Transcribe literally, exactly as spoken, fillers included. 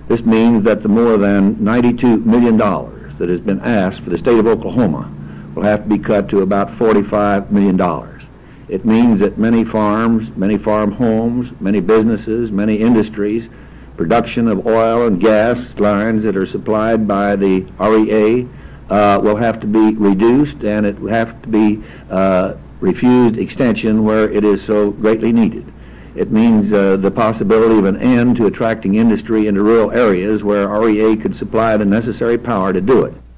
This means that the more than ninety-two million dollars that has been asked for the state of Oklahoma will have to be cut to about forty-five million dollars. It means that many farms, many farm homes, many businesses, many industries, production of oil and gas lines that are supplied by the R E A uh, will have to be reduced, and it will have to be uh, refused extension where it is so greatly needed. It means uh, the possibility of an end to attracting industry into rural areas where R E A could supply the necessary power to do it.